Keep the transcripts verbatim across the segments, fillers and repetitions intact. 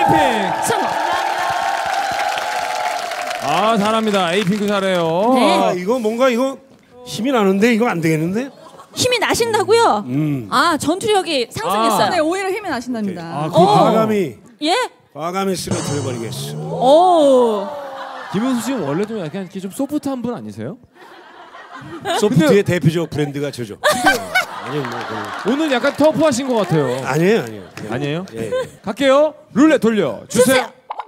에이핑크 성공. 아 잘합니다. 에이핑크 잘해요. 네. 아, 이거 뭔가 이거 힘이 나는데 이거 안 되겠는데? 힘이 나신다고요? 음. 아 전투력이 상승했어요. 아. 네, 오히려 힘이 나신답니다. 아, 그 어. 과감히 예? 과감히 쓰러뜨려 버리겠어. 오. 김은수 씨는 원래도 약간 이렇게 좀 소프트한 분 아니세요? 소프트의 대표적 브랜드가 저죠. 아니요, 뭐 그... 오늘 약간 터프하신 것 같아요. 아니에요, 아니에요. 아니에요? 예. 갈게요. 룰렛 돌려 주세요. 주세요.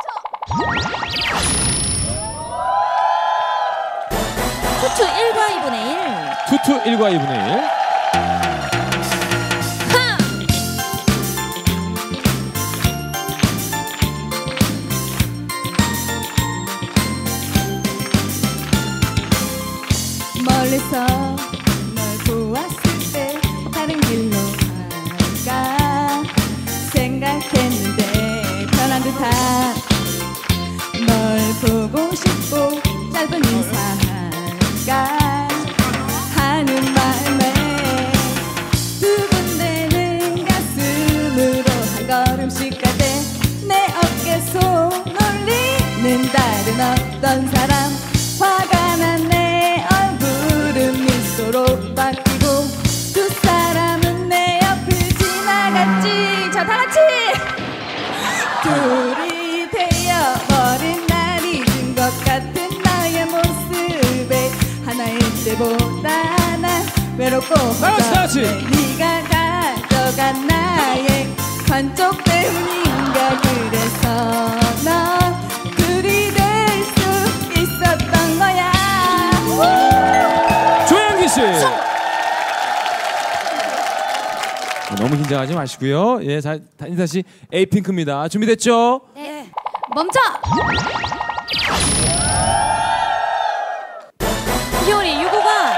투투 일과 이분의 일. 투투 일과 이분의 일. 하! 멀리서 널 보았을 때 다른 길로 갈까 생각했는데 편한 듯한 널 보고 싶고 짧은 인사할까 하는 마음에 두근대는 가슴으로 한 걸음씩 갈 때 내 어깨 손올리는 다른 어떤 사람 화가 난 내 얼굴은 미소로 바뀌고 두 사람은 내 옆을 지나갔지. 자 다같이 둘이 되어버린 날 잊은 것 같은 너의 모습에 하나일 때보다 난 외롭고 다같이, 다같이. 네가 가져간 나의 관쪽 때문인가. 그래서 넌 둘이 될 수 있었던 거야. 조양기 씨. 아, 너무 긴장하지 마시고요. 예, 자, 다시 에이핑크입니다. 준비됐죠? 네. 멈춰. 희원이 유고가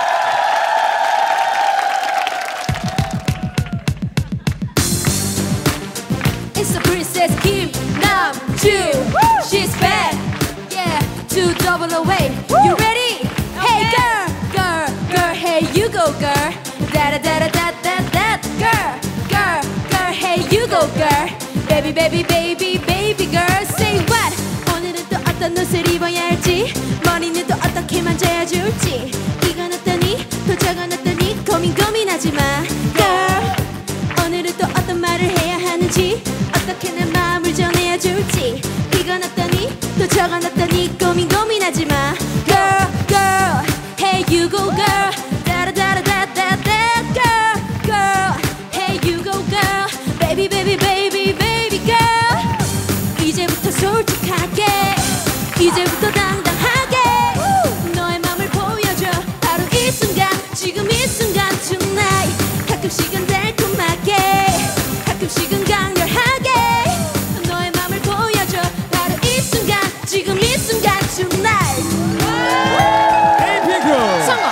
It's the princess Kim Nam-ju. She's back, yeah, to double away. You ready? Hey girl, girl, girl, hey you go girl. Da da da da da da da. Girl, girl, girl, hey you go girl. Baby, baby, baby, baby girl, say what? 오늘은 또 어떤 옷을 입어야 할지, 머리는 또 어떻게 만져야 좋을지, 이건 어떠니, 또 저건 어떠니, 고민 고민하지 마. Girl, 오늘은 또 어떤 말을 해야 하는지, 어떻게 내 마음을 전해야 좋을지, 이건 어떠니, 또 저건 어떠니, 고민 고민하지 마. Girl, girl, hey you go girl. 다라다라다다다. Girl, girl, hey you go girl. Baby, baby, baby, baby girl. 이제부터 솔직하게, 이제부터 당당하게 너의 맘을 보여줘. 바로 이 순간, 지금 이 순간 tonight. 가끔씩은 달콤하게, 가끔씩은 강렬하게 너의 맘을 보여줘. 바로 이 순간, 지금 이 순간 tonight. 에이핑크. 성공.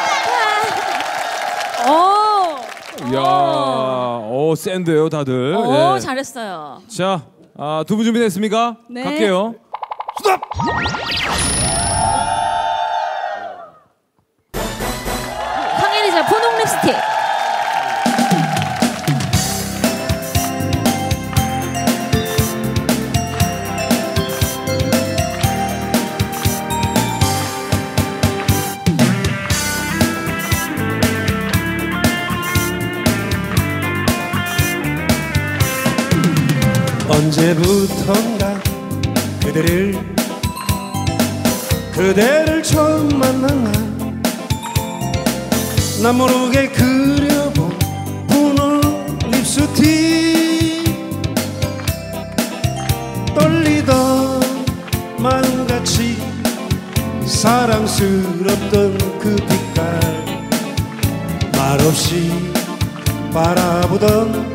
오, 이야, 오 센데요 다들. 오 예. 잘했어요. 자, 아, 두 분 준비됐습니까? 네. 갈게요. 스톱! 황혜리자 분홍 립스틱. 언제부턴가 그대를 그대를 처음 만난 날 난 모르게 그려본 분홍 립스틱 떨리던 마음같이 사랑스럽던 그 빛깔 말없이 바라보던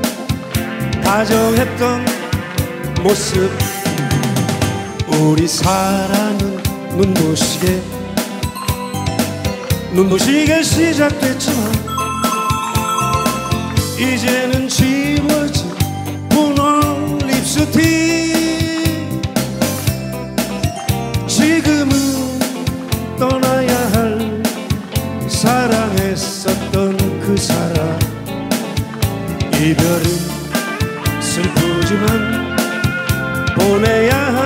다정했던 모습 우리 사랑은 눈부시게 눈부시게 시작됐지만 이제는 지워진 분홍 립스틱 지금은 떠나야 할 사랑했었던 그 사람 이별은 슬프지만 보내야